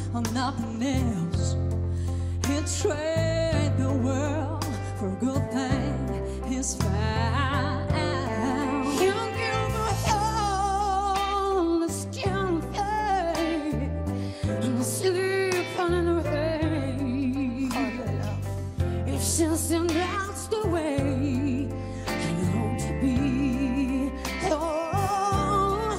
or nothing else. He'd trade the world for a good thing he's found. He'll give her all the skin thing and sleep on her face. If she's in that's the way I know to be. Oh,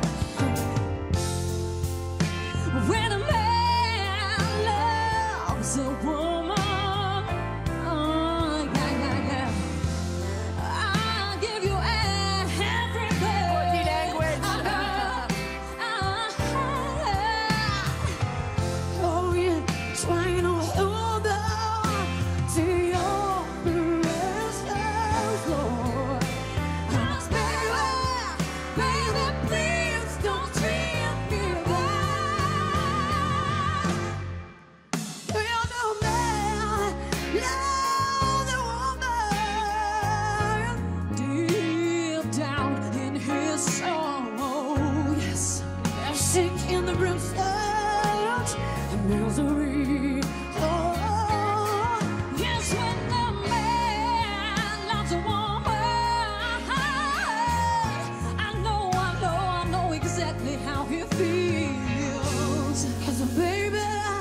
when a man loves a woman, oh yeah, yeah, yeah, I'll give you everything. Body language. Oh yeah, trying to hold on to your precious Lord. Baby, please don't treat me bad. When a man loves a woman, deep down in his soul, yes, they're sinking the brimstone and misery. Oh, yes, when a man loves a woman, I know exactly how he feels. 'Cause baby,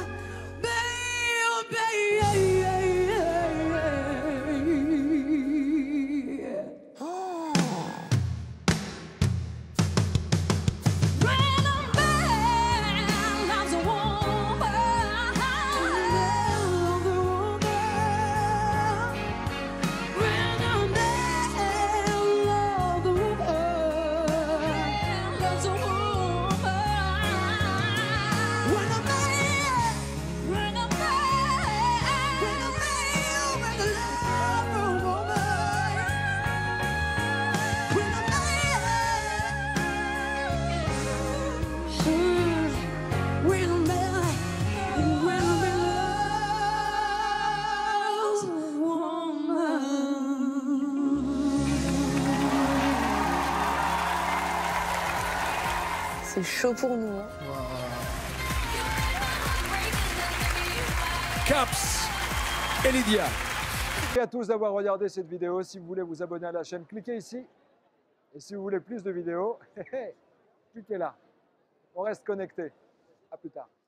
when a man loves a woman, when a man loves a woman, loves a woman, when a man love a woman, when a C'est chaud pour nous. Hein. Caps et Lydia. Merci à tous d'avoir regardé cette vidéo. Si vous voulez vous abonner à la chaîne, cliquez ici. Et si vous voulez plus de vidéos, cliquez là. On reste connecté. À plus tard.